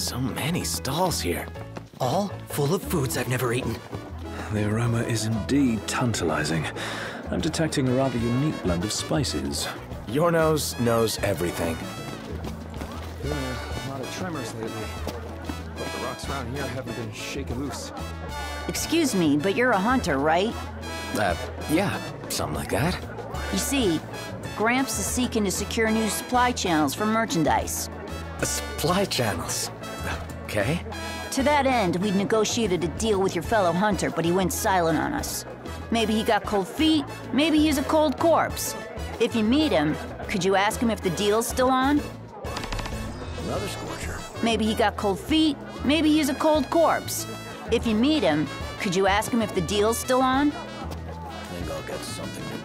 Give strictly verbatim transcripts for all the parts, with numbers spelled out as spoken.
So many stalls here. All full of foods I've never eaten. The aroma is indeed tantalizing. I'm detecting a rather unique blend of spices. Your nose knows everything. Been a lot of tremors lately. But the rocks around here haven't been shaken loose. Excuse me, but you're a hunter, right? Uh, yeah, something like that. You see, Gramps is seeking to secure new supply channels for merchandise. Uh, supply channels. Okay. To that end, we'd negotiated a deal with your fellow hunter, but he went silent on us. Maybe he got cold feet, maybe he's a cold corpse. If you meet him, could you ask him if the deal's still on? Another scorcher. Maybe he got cold feet, maybe he's a cold corpse. If you meet him, could you ask him if the deal's still on? I think I'll get something to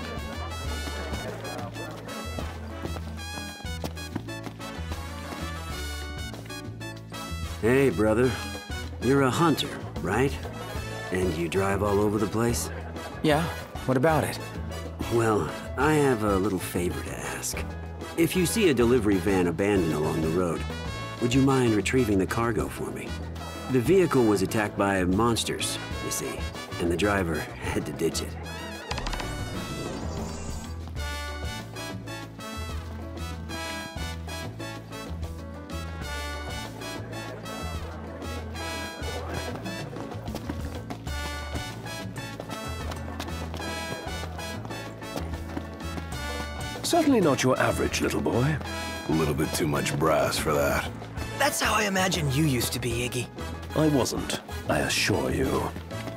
drink. Hey, brother. You're a hunter, right? And you drive all over the place? Yeah, what about it? Well, I have a little favor to ask. If you see a delivery van abandoned along the road, would you mind retrieving the cargo for me? The vehicle was attacked by monsters, you see, and the driver had to ditch it. Certainly not your average little boy. A little bit too much brass for that. That's how I imagine you used to be, Iggy. I wasn't, I assure you.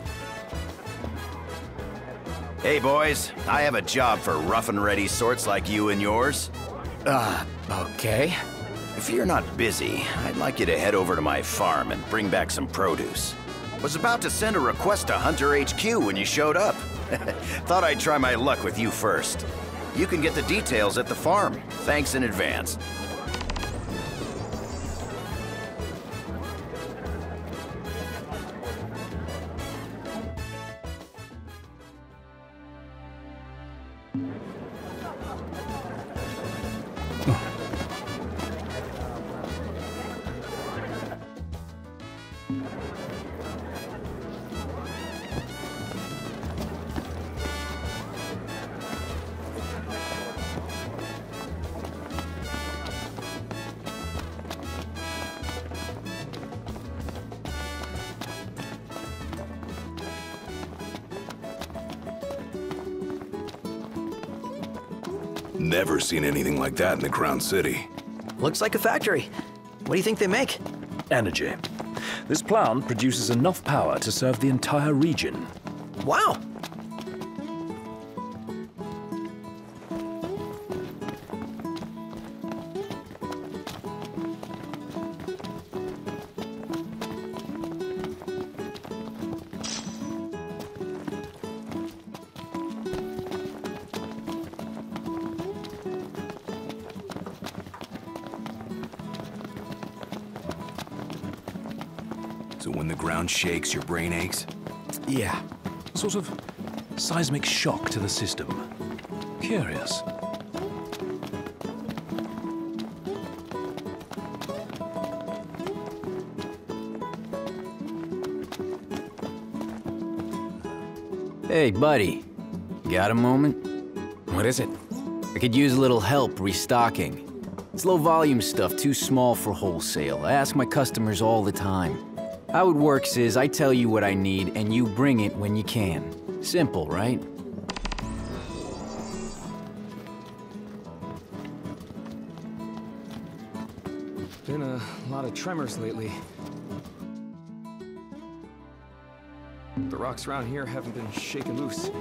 Hey, boys. I have a job for rough and ready sorts like you and yours. Uh, okay. If you're not busy, I'd like you to head over to my farm and bring back some produce. Was about to send a request to Hunter H Q when you showed up. Thought I'd try my luck with you first. You can get the details at the farm. Thanks in advance. Never seen anything like that in the Crown City. Looks like a factory. What do you think they make? Energy. This plant produces enough power to serve the entire region. Wow! So when the ground shakes, your brain aches? Yeah. A sort of seismic shock to the system. Curious. Hey, buddy. Got a moment? What is it? I could use a little help restocking. It's low-volume stuff, too small for wholesale. I ask my customers all the time. How it works is I tell you what I need, and you bring it when you can. Simple, right? Been a lot of tremors lately. The rocks around here haven't been shaken loose.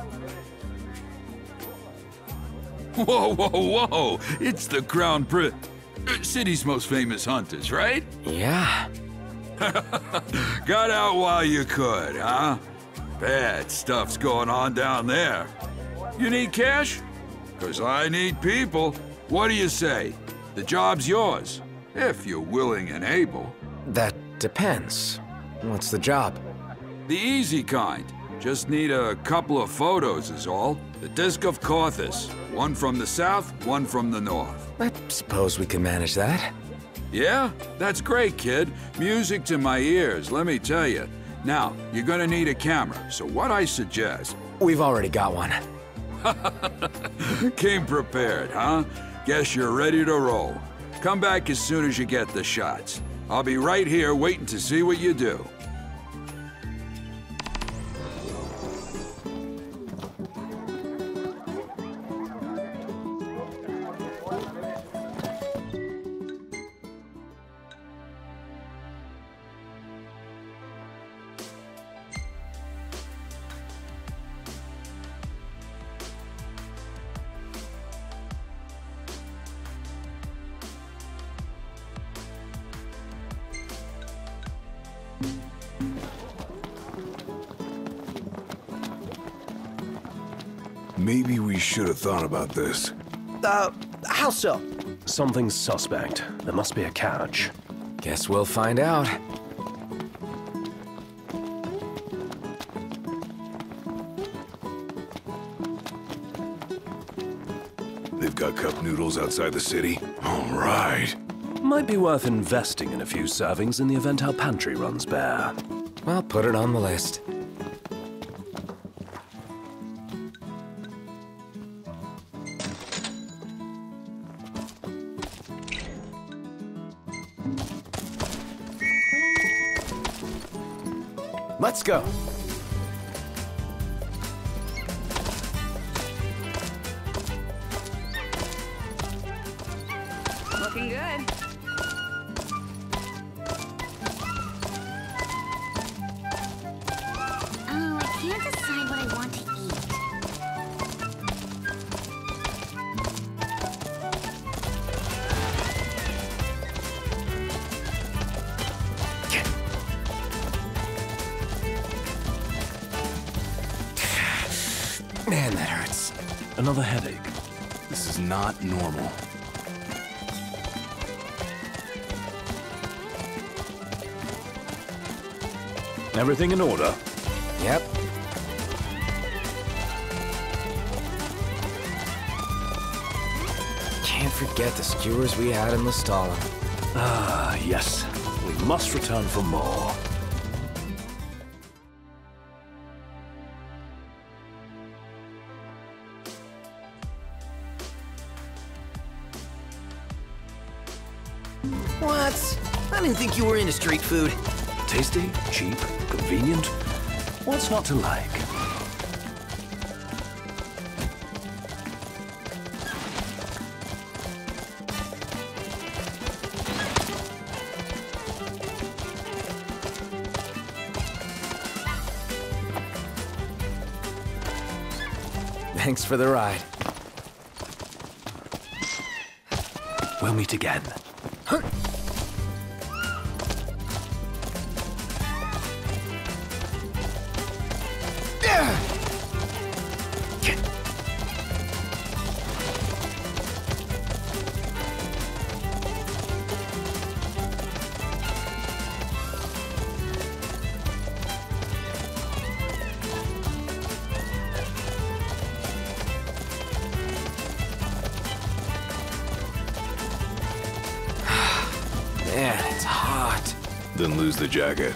Whoa, whoa, whoa! It's the Crown Pri... uh, city's most famous hunters, right? Yeah. Got out while you could, huh? Bad stuff's going on down there. You need cash? 'Cause I need people. What do you say? The job's yours, if you're willing and able. That depends. What's the job? The easy kind. Just need a couple of photos is all. The Disc of Cauthis. One from the south, one from the north. I suppose we can manage that. Yeah? That's great, kid. Music to my ears, let me tell you. Now, you're gonna need a camera, so what I suggest... We've already got one. Came prepared, huh? Guess you're ready to roll. Come back as soon as you get the shots. I'll be right here waiting to see what you do. Maybe we should have thought about this. Uh, how so? Something's suspect. There must be a catch. Guess we'll find out. They've got cup noodles outside the city? All right. Might be worth investing in a few servings in the event our pantry runs bare. Well, put it on the list. Let's go. Looking good. Oh, I can't decide what I want to eat. Man, that hurts. Another headache. This is not normal. Everything in order? Yep. Can't forget the skewers we had in Lestallum. Ah, yes. We must return for more. What? I didn't think you were into street food. Tasty, cheap, convenient. What's not to like? Thanks for the ride. We'll meet again. Man, it's hot. Then lose the jacket.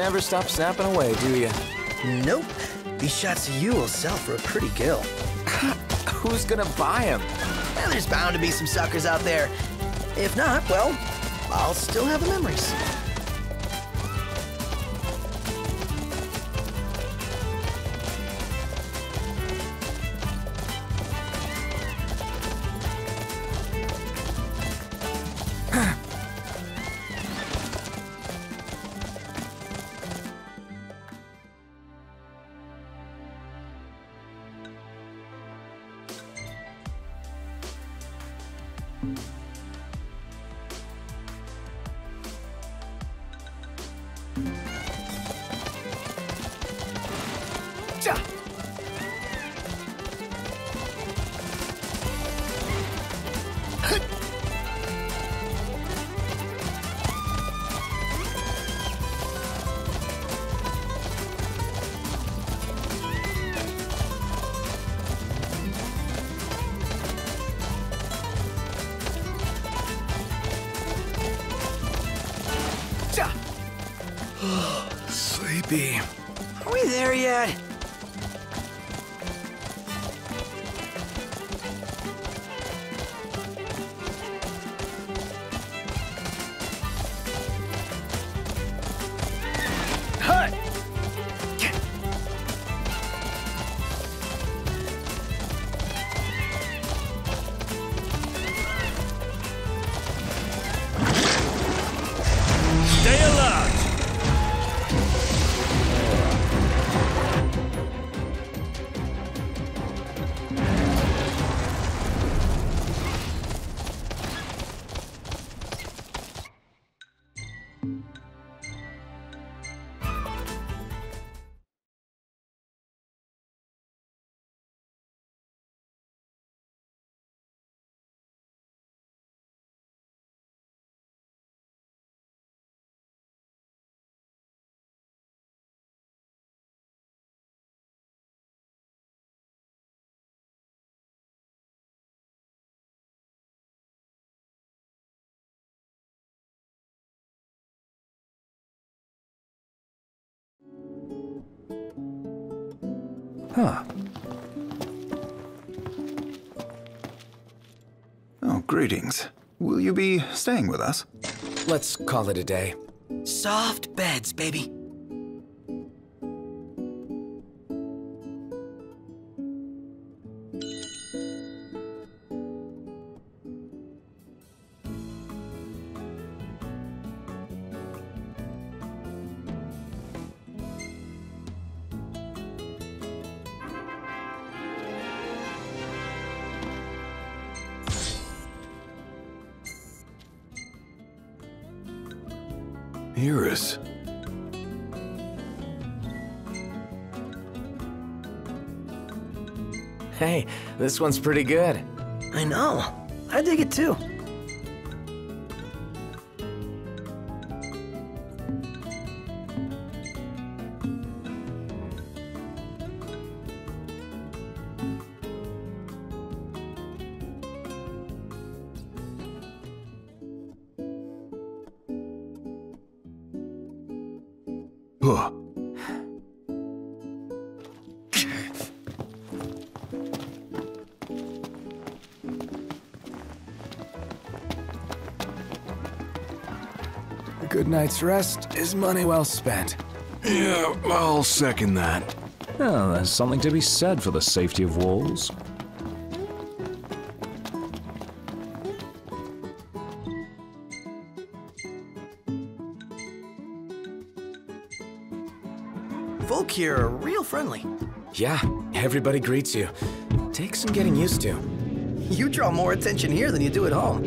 never stop snapping away, do you? Nope. These shots of you will sell for a pretty gill. Who's gonna buy them? Well, there's bound to be some suckers out there. If not, well, I'll still have the memories. Sleepy. Are we there yet? Stay alert! Huh. Oh, greetings. Will you be staying with us? Let's call it a day. Soft beds, baby. Iris. Hey, this one's pretty good. I know. I dig it too. Huh. A good night's rest is money well spent. Yeah, I'll second that. Oh, there's something to be said for the safety of walls. Folk here are real friendly. Yeah, everybody greets you. Takes some getting used to. You draw more attention here than you do at home.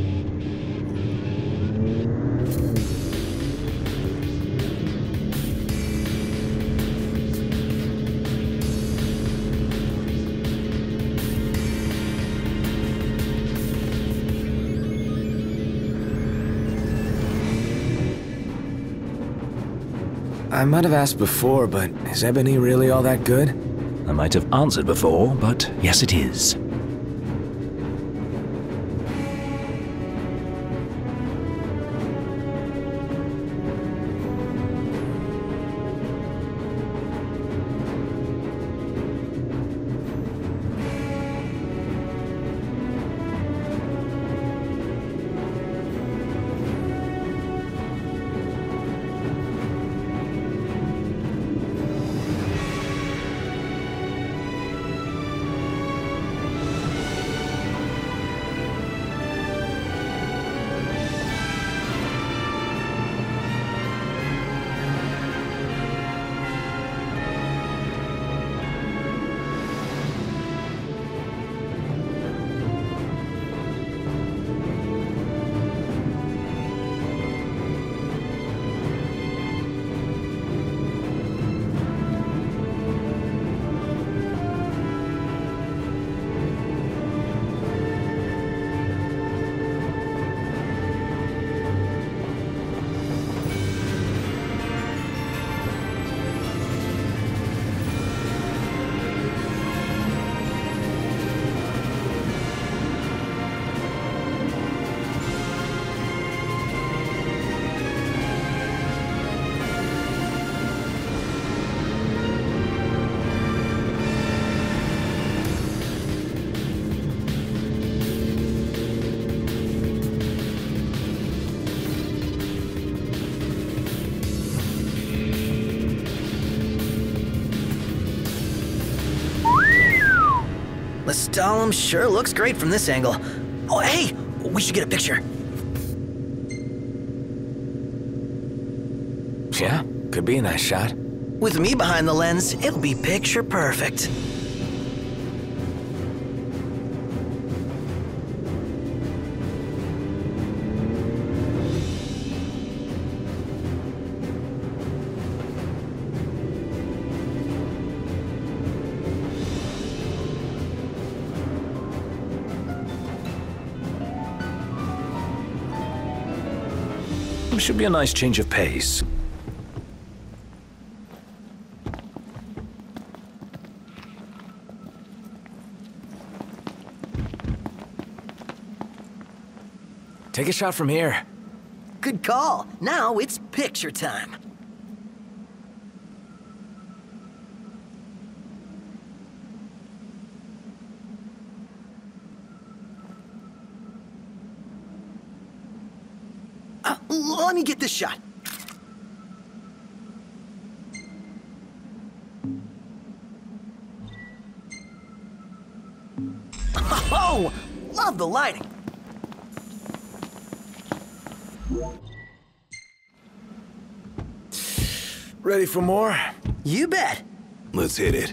I might have asked before, but is ebony really all that good? I might have answered before, but yes, it is. The Stalem sure looks great from this angle. Oh, hey, we should get a picture. Yeah, could be a nice shot. With me behind the lens, it'll be picture perfect. Should be a nice change of pace. Take a shot from here. Good call. Now it's picture time. Uh, let me get this shot. Oh, love the lighting. Ready for more? You bet. Let's hit it.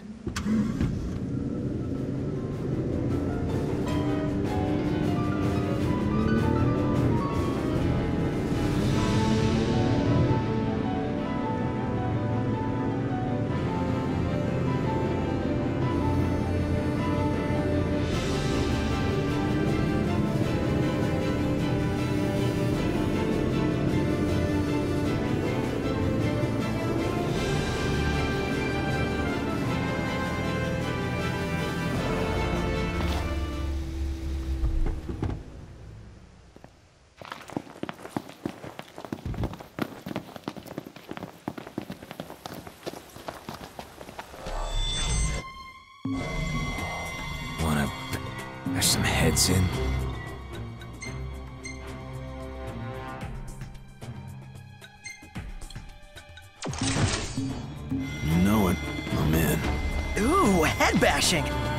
Wanna... There's some heads in. You know it. I'm in. Ooh, head bashing.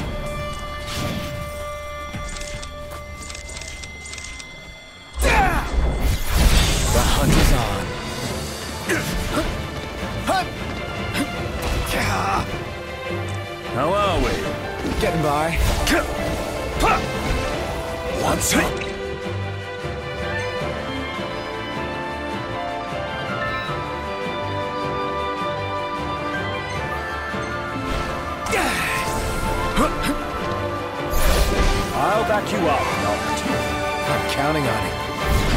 The hunt is on. How are we? Getting by. What's up? I'll back you up, Noct. I'm counting on it.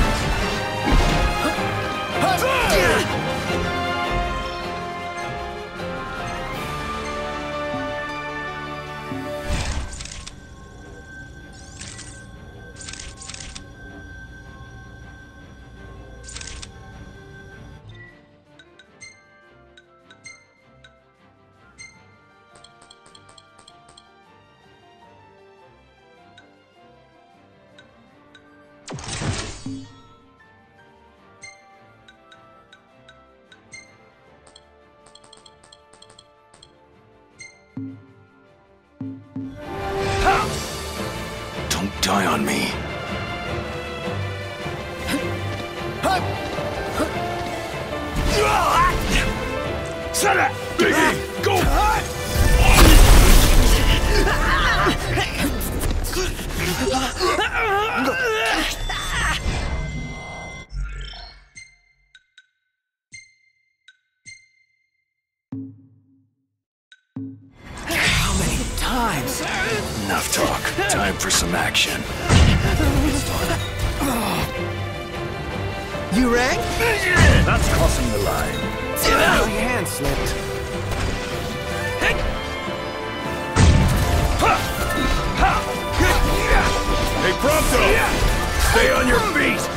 Don't die on me. Set it! Biggie, go! How many times? Enough talk. Time for some action. You rang? That's crossing the line. Oh, your hand slipped. Hey, Prompto! Stay on your feet!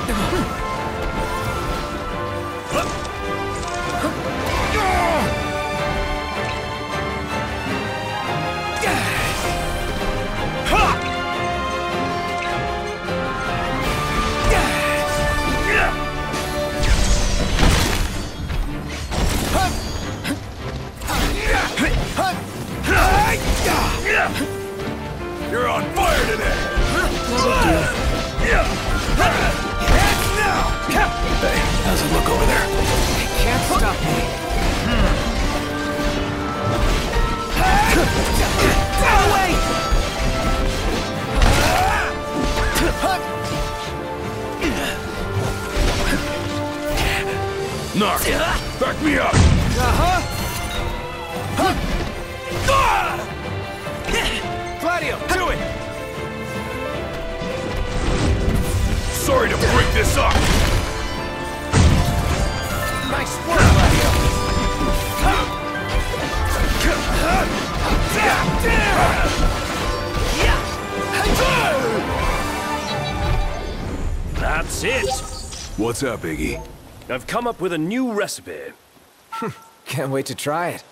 You're Gladio, do it! Sorry to break this up! Nice work, Gladio! That's it! What's up, Iggy? I've come up with a new recipe. Can't wait to try it.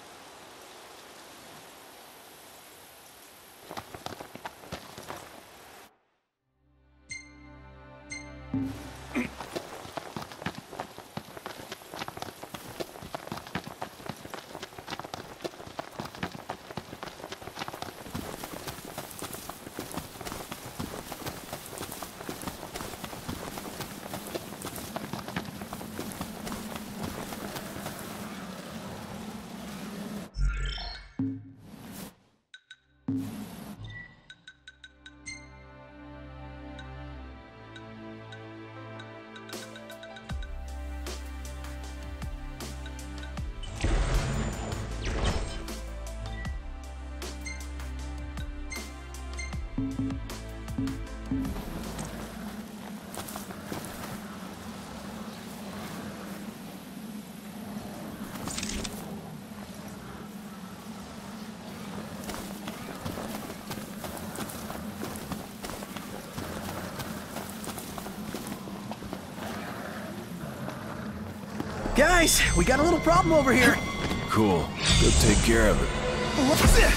Guys, we got a little problem over here. Cool. Go take care of it. What's it?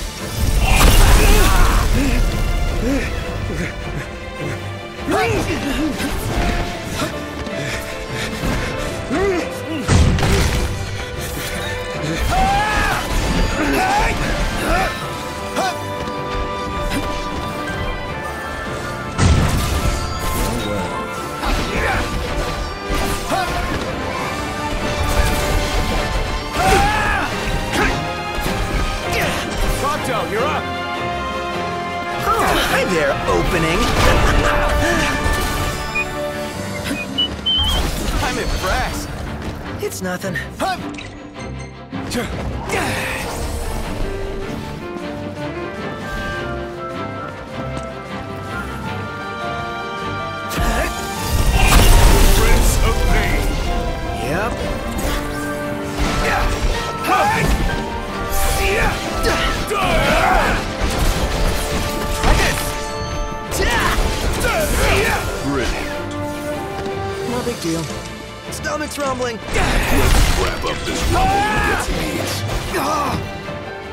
Prompto, you're up! Oh, hi there, opening. I'm impressed. It's nothing. Prince of Pain. Yep. Brilliant. No big deal. Stomach's rumbling. Let's wrap up this rumble and get some eats.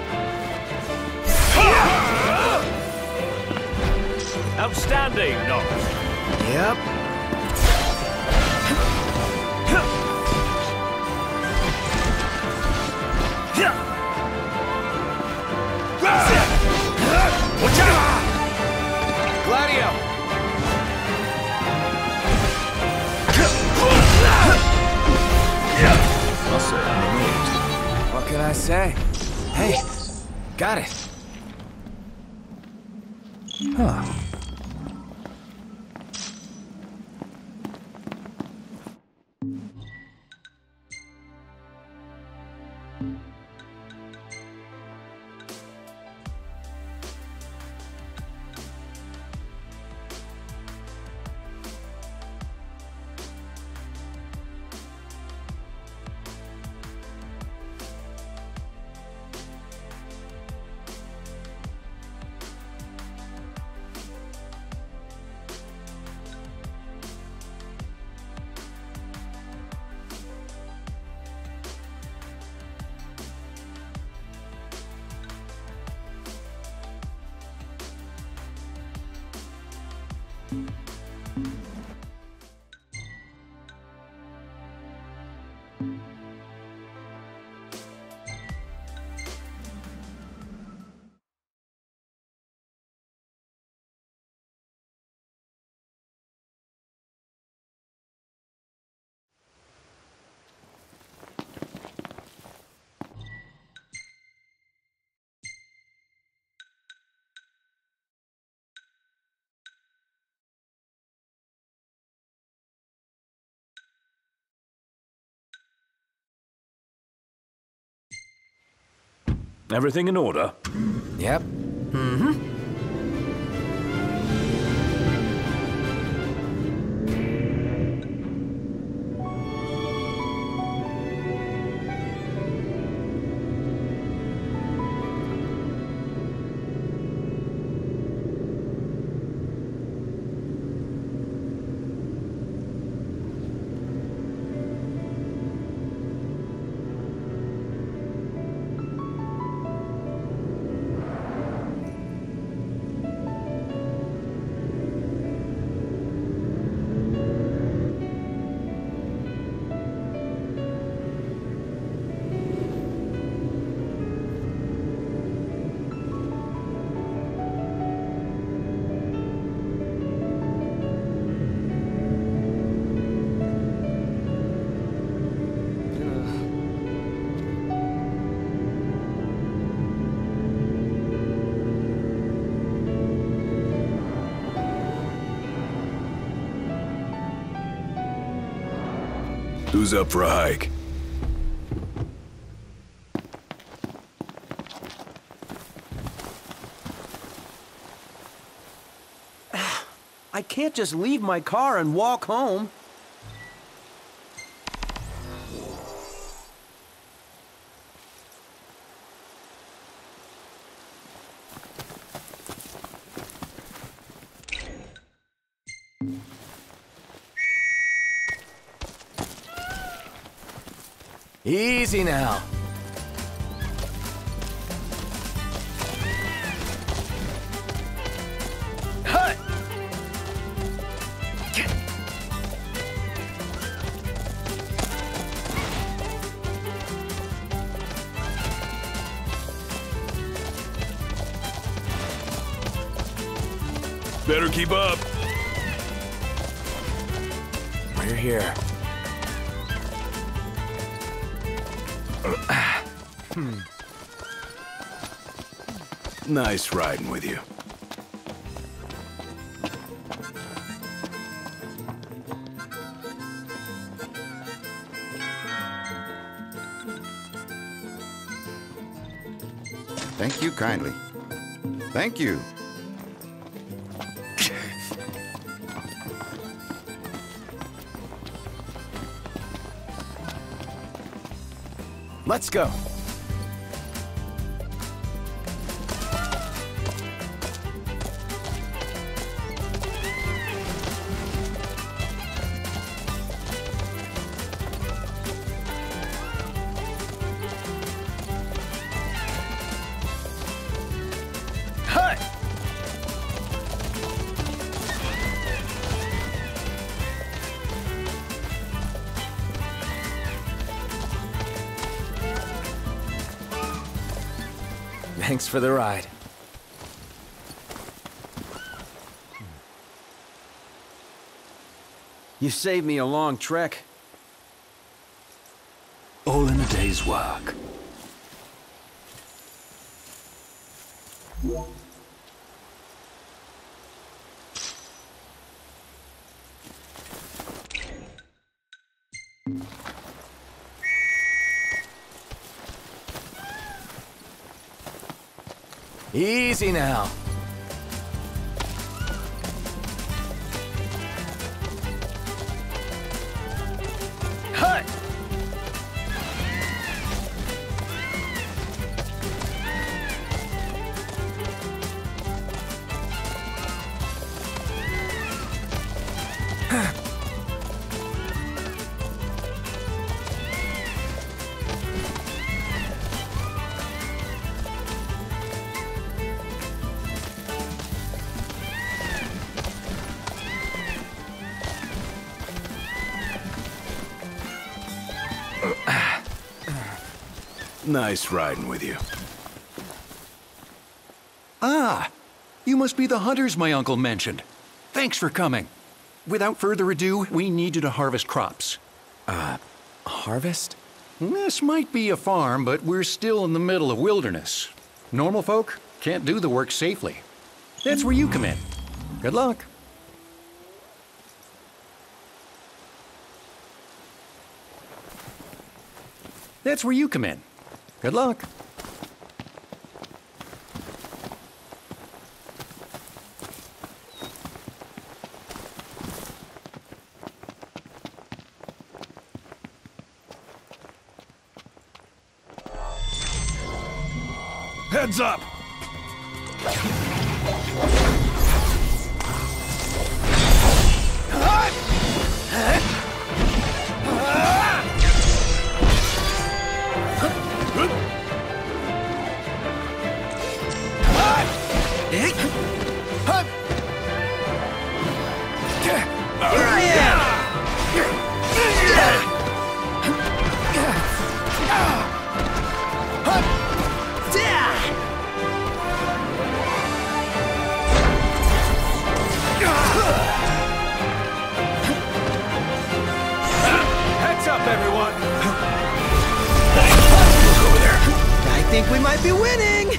Outstanding, Nox. Yep. Watch out! Gladio! I'll say I'm amazed. What can I say? Hey, got it. Huh. Everything in order? Yep. Mm-hmm. Who's up for a hike? I can't just leave my car and walk home. Easy now. Hut! Better keep up. We're here. Hmm. Nice riding with you. Thank you kindly. Thank you. Let's go. Thanks for the ride. You saved me a long trek. All in a day's work. Easy now. Hut! Nice riding with you. Ah! You must be the hunters my uncle mentioned. Thanks for coming. Without further ado, we need you to harvest crops. Uh, harvest? This might be a farm, but we're still in the middle of wilderness. Normal folk can't do the work safely. That's where you come in. Good luck. That's where you come in. Good luck. Heads up! Heads up, everyone! Look over there. I think we might be winning!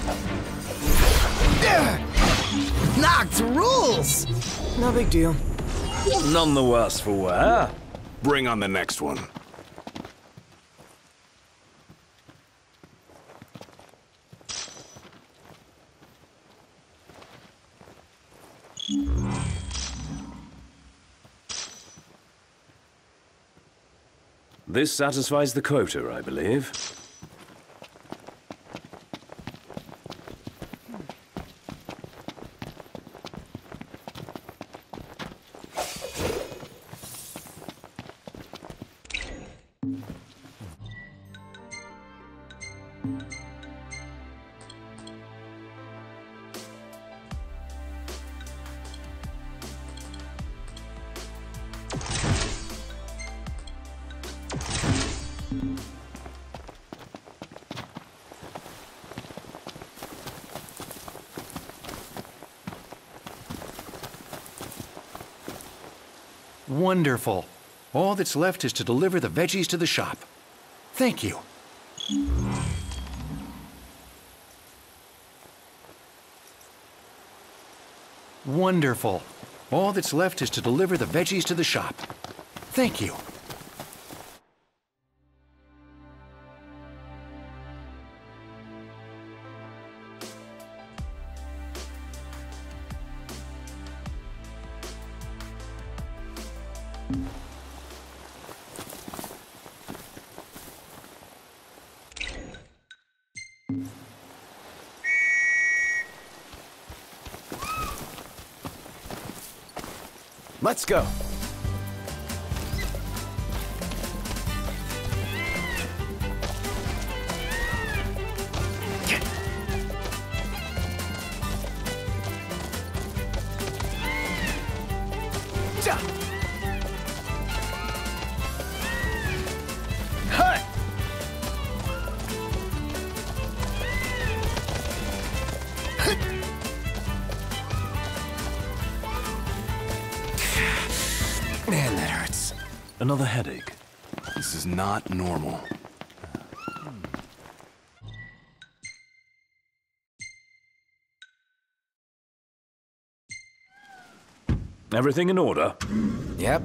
Knocked rules! No big deal. None the worse for wear. Bring on the next one. This satisfies the quota, I believe. Wonderful. All that's left is to deliver the veggies to the shop. Thank you. Wonderful. All that's left is to deliver the veggies to the shop. Thank you. Let's go. Man, that hurts. Another headache. This is not normal. Everything in order? Yep.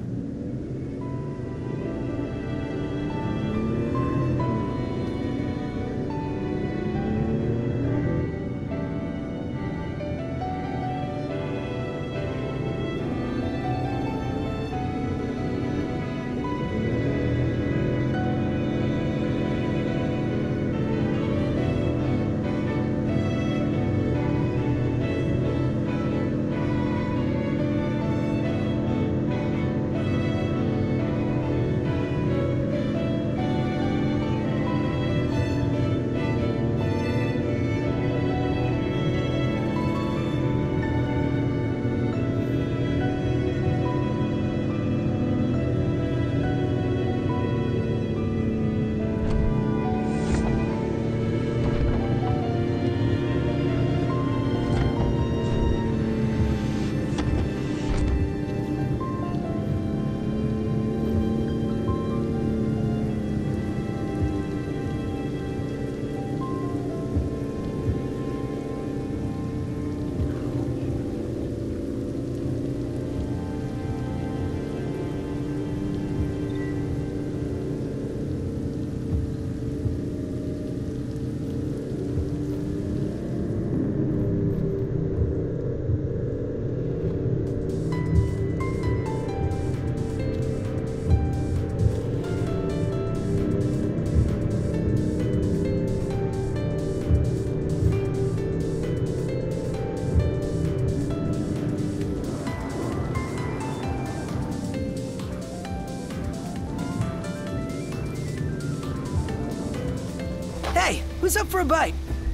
Hey, who's up for a bite?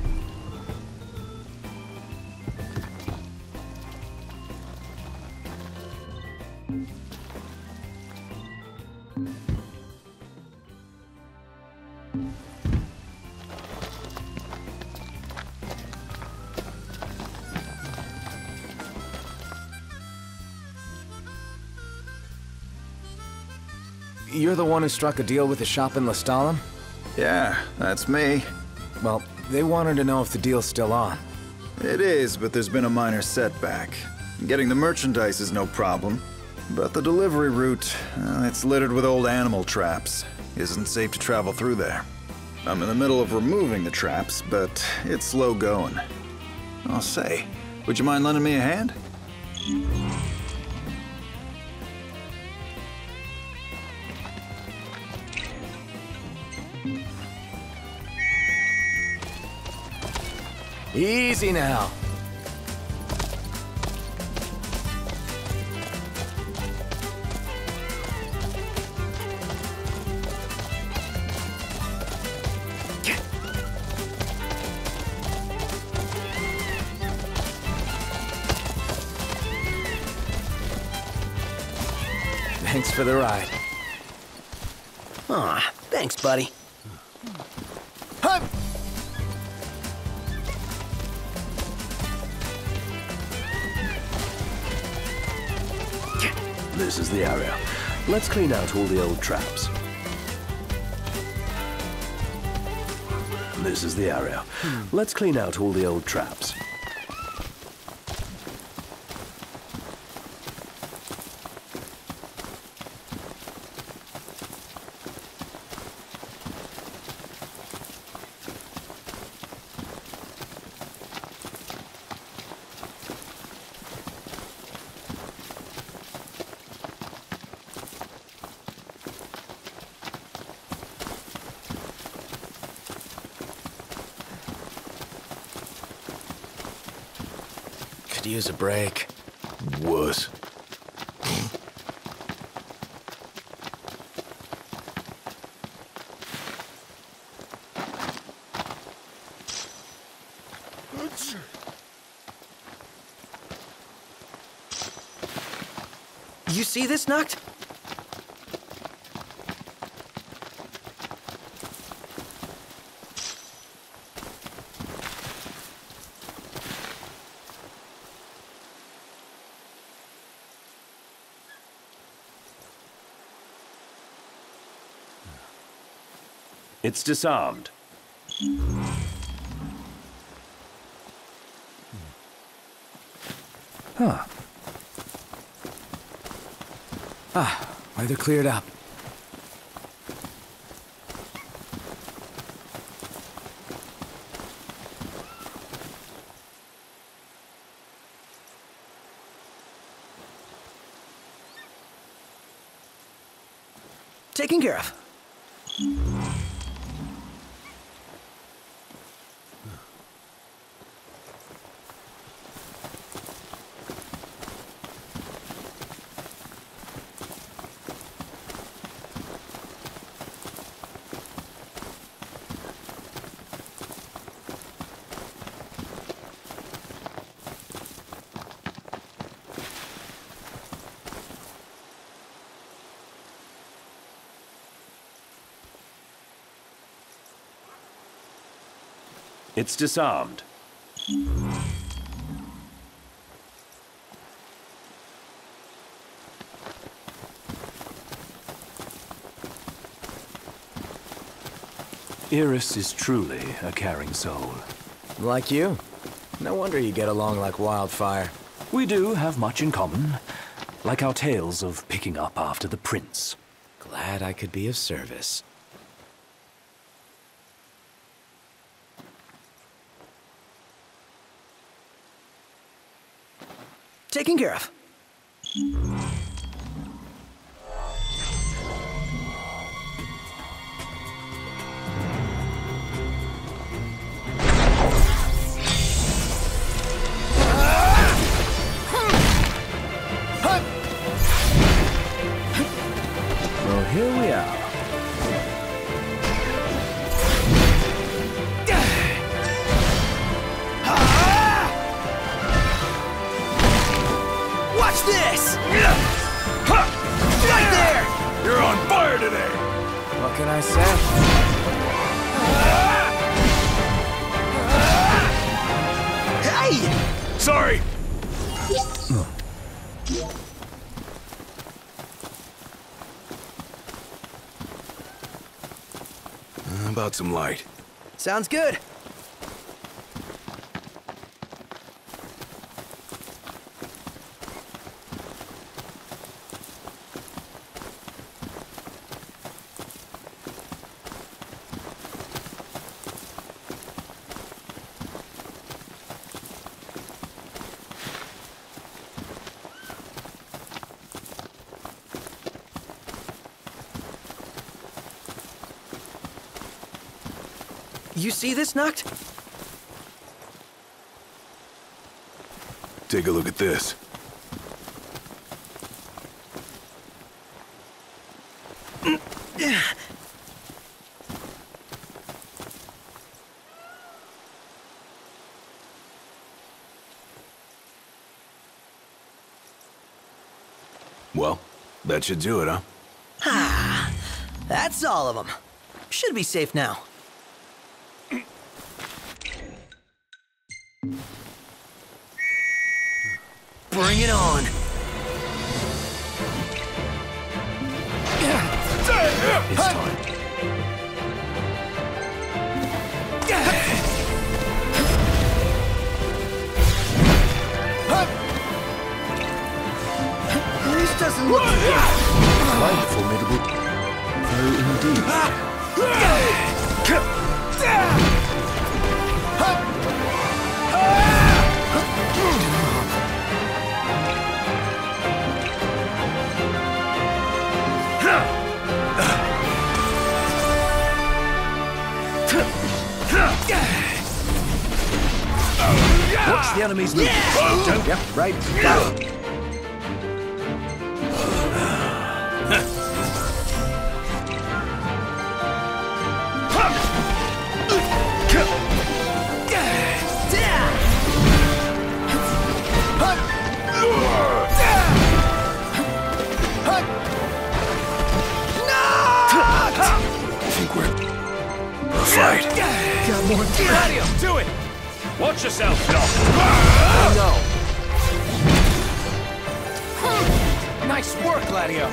You're the one who struck a deal with the shop in Lestalem? Yeah, that's me. Well, they wanted to know if the deal's still on. It is, but there's been a minor setback. Getting the merchandise is no problem, but the delivery route, uh, it's littered with old animal traps. Isn't safe to travel through there. I'm in the middle of removing the traps, but it's slow going. I'll say, would you mind lending me a hand? Easy now. Thanks for the ride. Aw, thanks, buddy. Hup! This is the area. Let's clean out all the old traps. This is the area. Let's clean out all the old traps. Could use a break. Wuss. You see this, Noct? It's disarmed. Huh. Ah, weather cleared up. Taken care of. It's disarmed. Iris is truly a caring soul. Like you. No wonder you get along like wildfire. We do have much in common, like our tales of picking up after the prince. Glad I could be of service. Taken care of. Well, here we are. Watch this! Right there! You're on fire today! What can I say? Hey! Sorry! How about some light? Sounds good. You see this, Noct? Take a look at this. Well, that should do it, huh? Ah, that's all of them. Should be safe now. Bring it on. It's time. This doesn't look too good. Quite formidable. Very indeed. Watch the enemy's move. Don't get right down. Fight. Got more. Gladio, do it! Watch yourself, Doc. Oh no. Nice work, Gladio.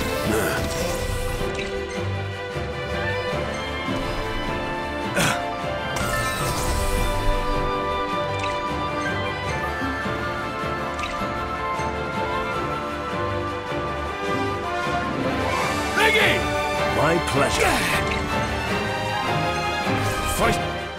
Biggie! My pleasure. Fight!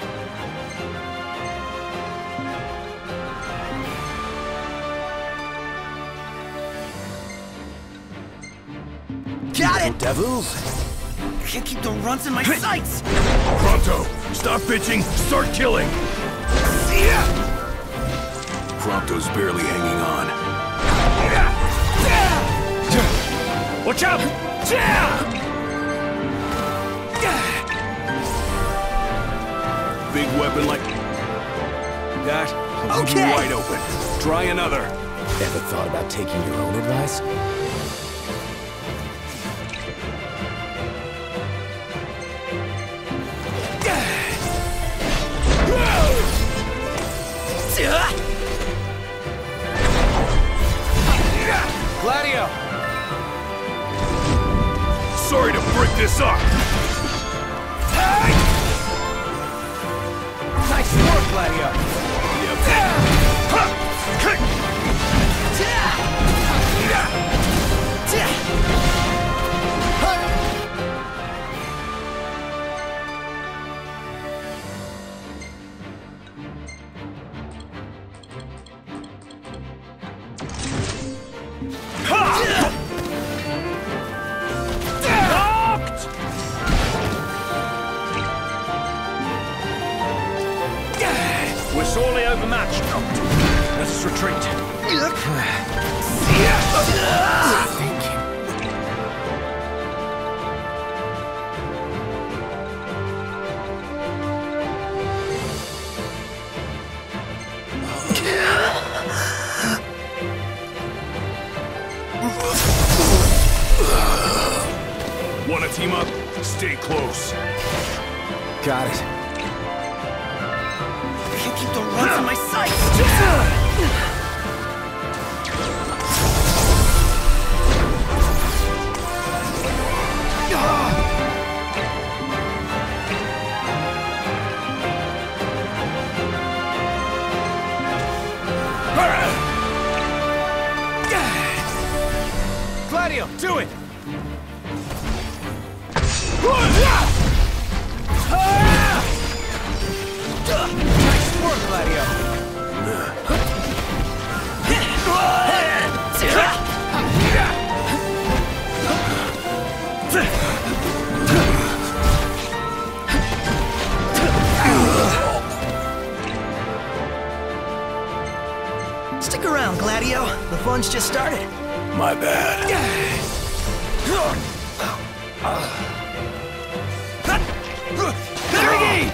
Got it! Devils? Can't keep the runs in my sights! Prompto, stop bitching, start killing! Prompto's barely hanging on. Watch out! Big weapon like that will leave you Okay. wide open. Try another. Ever thought about taking your own advice? Gladio. Sorry to break this up. Nice work, Gladio. We're sorely overmatched, Doctor. Let us retreat. Wanna team up? Stay close. Got it. Can't keep the runs in my sights! Gladio, do it! Nice work, Gladio. around, Gladio. The fun's just started. My bad. Carnegie!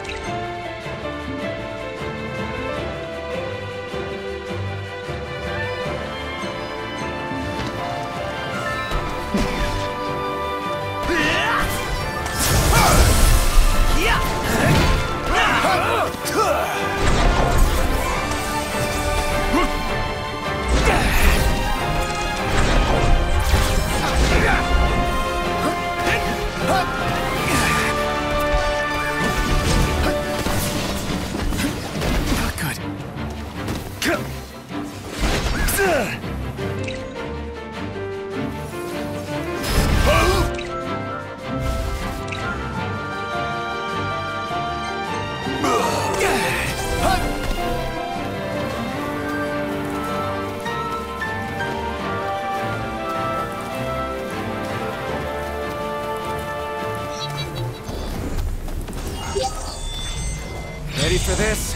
Ready for this?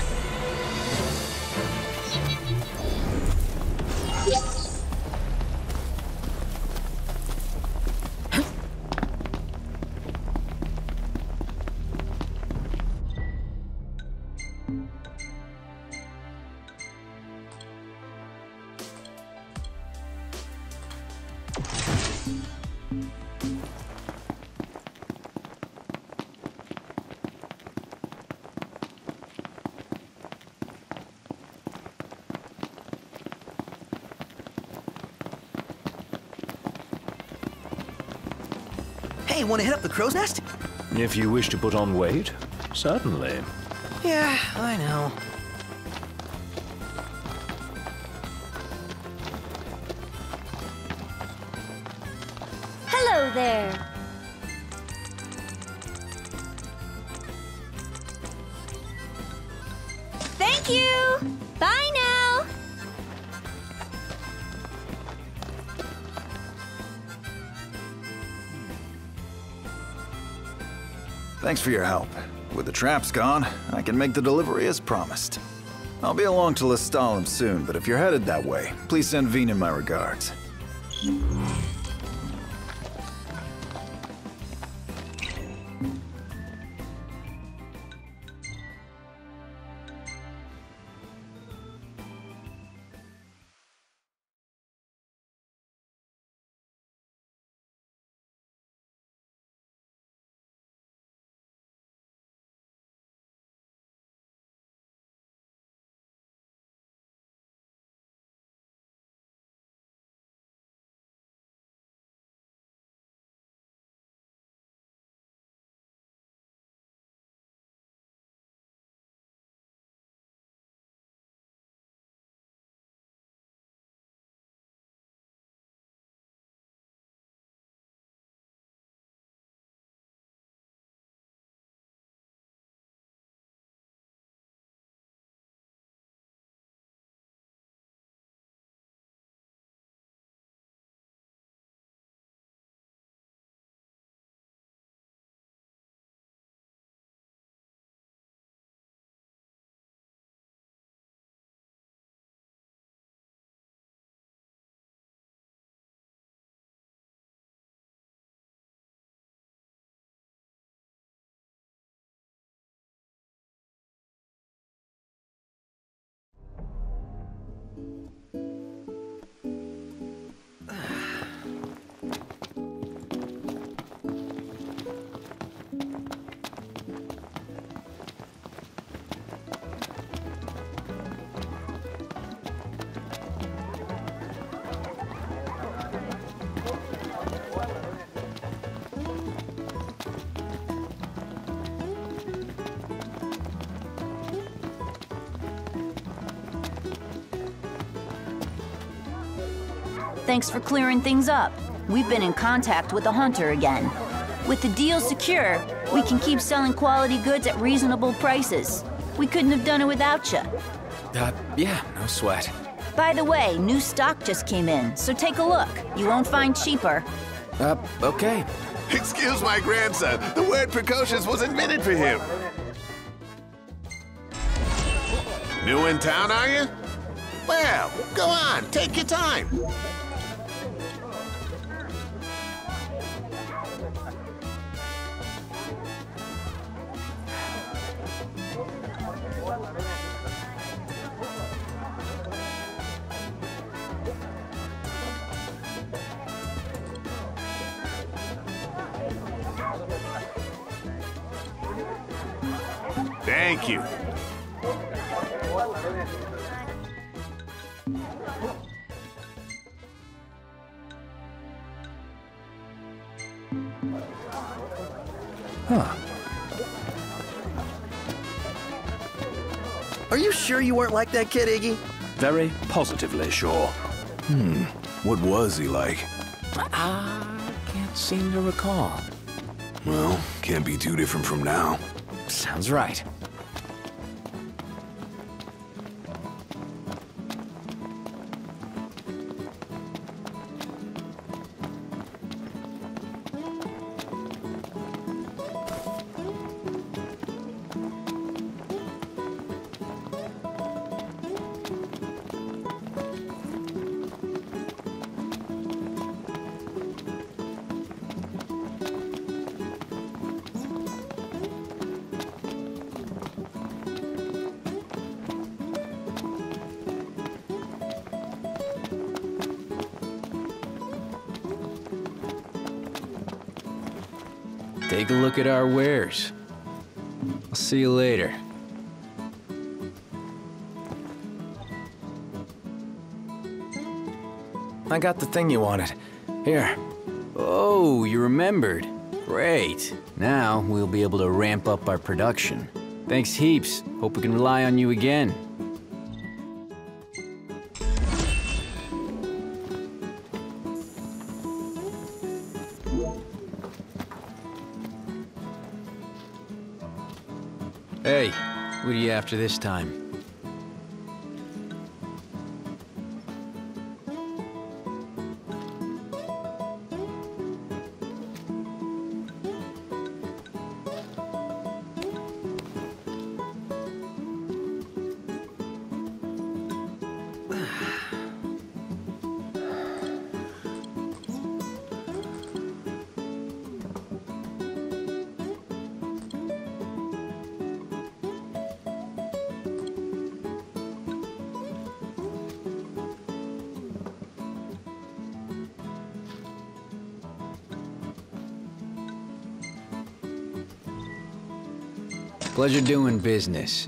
Hey, wanna hit up the crow's nest? If you wish to put on weight, certainly. Yeah, I know. Hello there. Thank you. Bye now. Thanks for your help. With the traps gone, I can make the delivery as promised. I'll be along to Lestalem soon, but if you're headed that way, please send Venin my regards. Thanks for clearing things up. We've been in contact with the hunter again. With the deal secure, we can keep selling quality goods at reasonable prices. We couldn't have done it without you. Uh, yeah, no sweat. By the way, new stock just came in, so take a look. You won't find cheaper. Uh, okay. Excuse my grandson. The word precocious was invented for him. New in town, are you? Well, go on, take your time. Thank you. Huh. Are you sure you weren't like that kid, Iggy? Very positively sure. Hmm. What was he like? I can't seem to recall. Well, can't be too different from now. Sounds right. Take a look at our wares. I'll see you later. I got the thing you wanted. Here. Oh, you remembered. Great. Now we'll be able to ramp up our production. Thanks heaps. Hope we can rely on you again. Hey, what are you after this time? Pleasure doing business.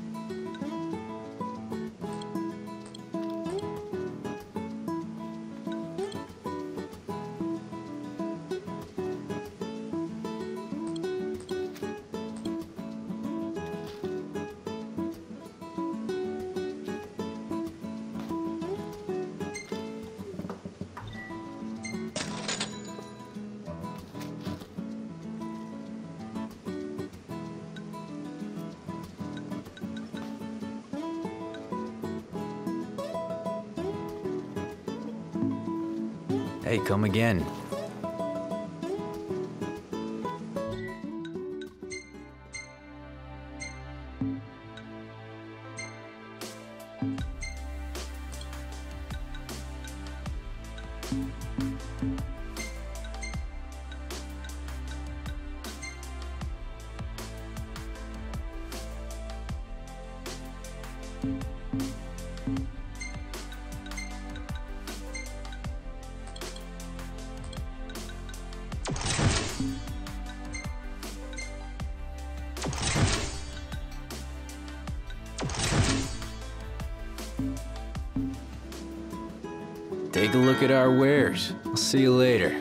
Hey, come again. Take a look at our wares. I'll see you later.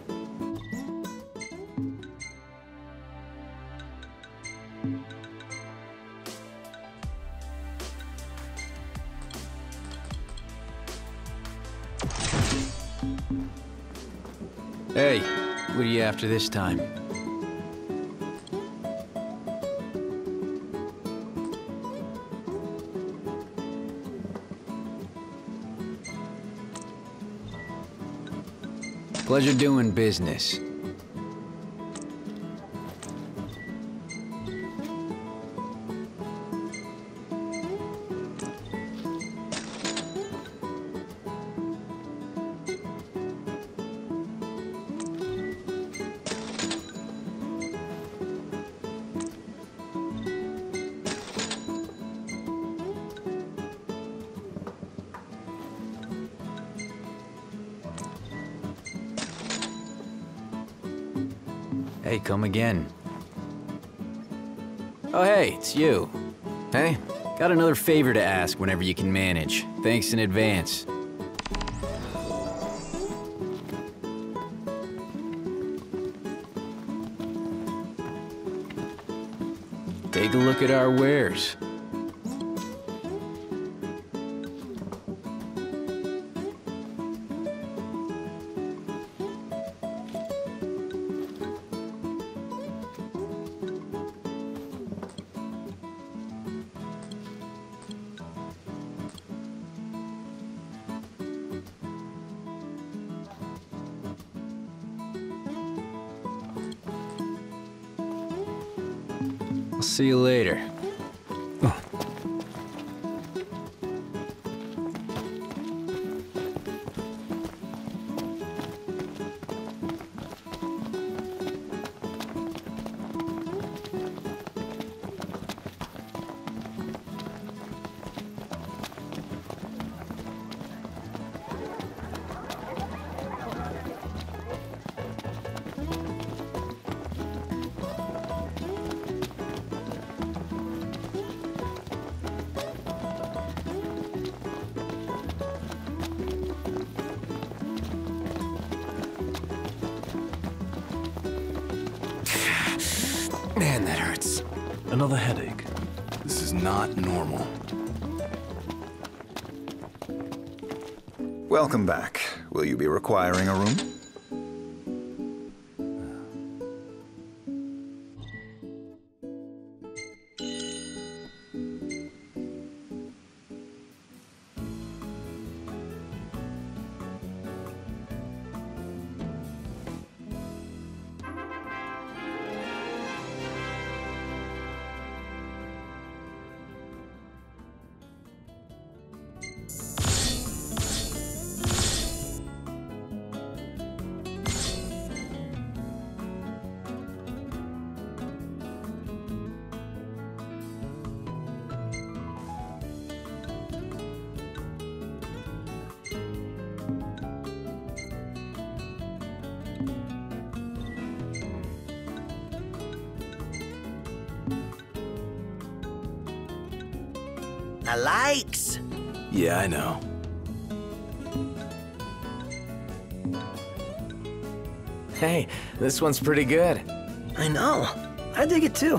Hey, what are you after this time? Pleasure doing business. Hey, come again. Oh, hey, it's you. Hey, got another favor to ask whenever you can manage. Thanks in advance. Take a look at our wares. I'll see you later. Oh. Man, that hurts. Another headache. This is not normal. Welcome back. Will you be requiring a room? The likes. Yeah, I know. Hey, this one's pretty good. I know. I dig it too.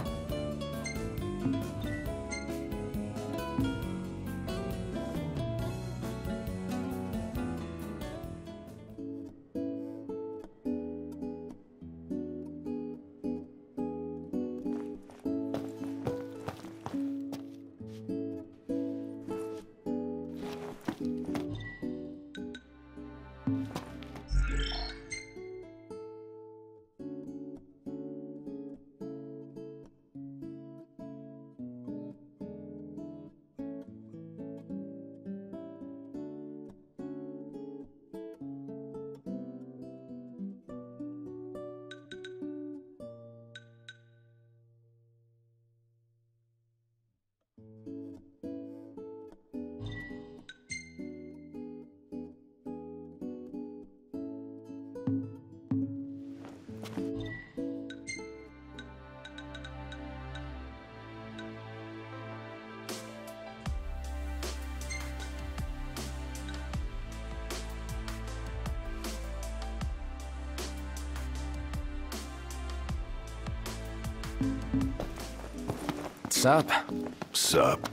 Sup? Sup?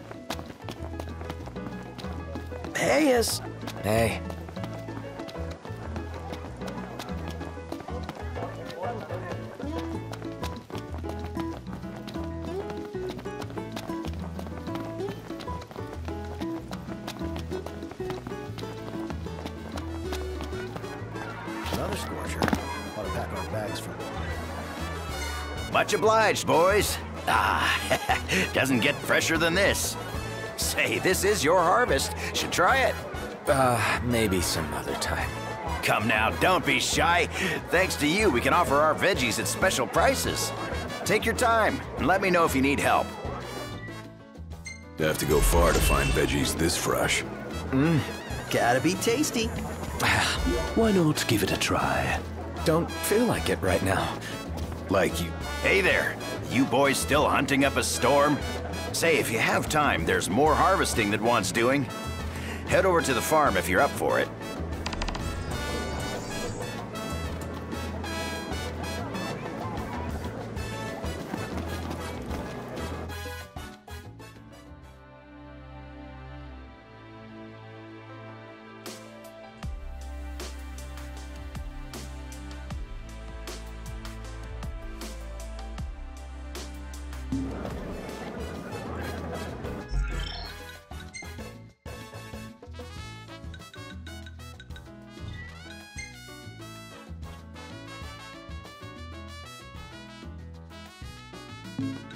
Hey, is. Hey. Another scorcher. Ought to pack our bags for. Much obliged, boys. Ah, doesn't get fresher than this. Say, this is your harvest. Should try it. Uh, maybe some other time. Come now, don't be shy. Thanks to you, we can offer our veggies at special prices. Take your time, and let me know if you need help. You have to go far to find veggies this fresh. Mmm, gotta be tasty. Why not give it a try? Don't feel like it right now. Like you... Hey there! You boys still hunting up a storm? Say, if you have time, there's more harvesting that wants doing. Head over to the farm if you're up for it. You